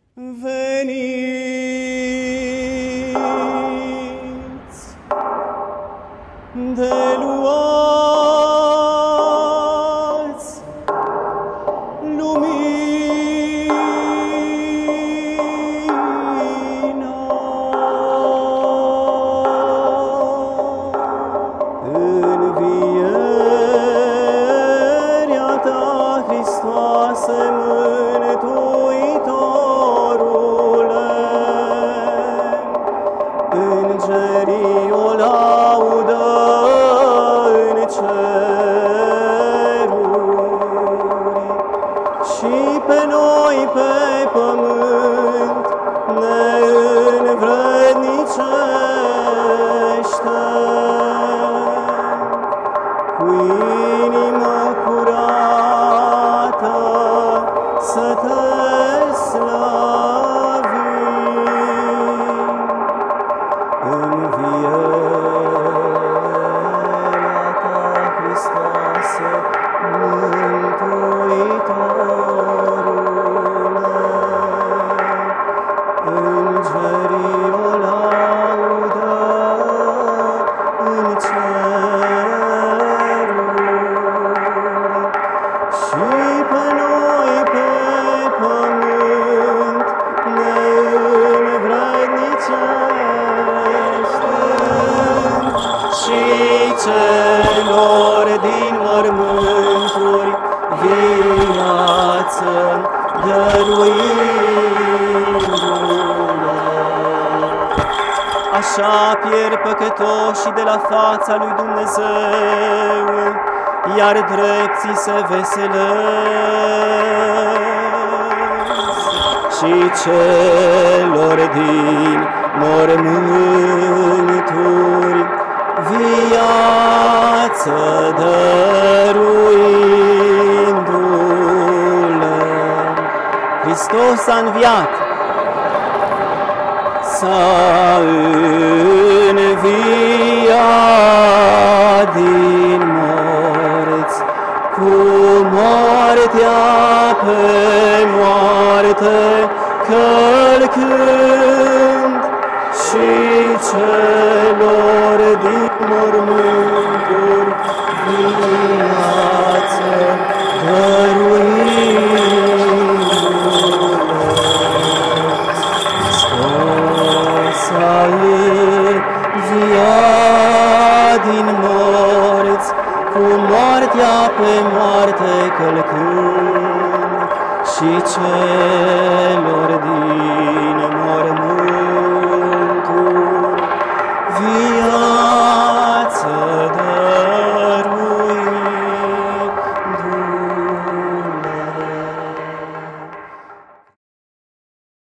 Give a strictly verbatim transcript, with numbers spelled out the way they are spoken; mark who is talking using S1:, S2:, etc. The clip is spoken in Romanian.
S1: Veniți, de luați lumina. Învierea ta, Hristoase, Mântuitorule, îngerii o laudă în ceruri și pe noi pe pământ ne învrednicește. Cu inimă curată să te slăvim. Învierea ta, Hristoase, Mântuitorule, îngerii o laudă în ceruri și pe noi pe pământ ne învrednicește. Și celor din mormânturi viață dăruindu-le. Așa pierd păcătoșii de la fața lui Dumnezeu, iar drepții se veselesc. Și celor din mormânturi viață dăruindu-le. Hristos a înviat, s-a înviat din morți, cu moartea pe moarte călcând, și ce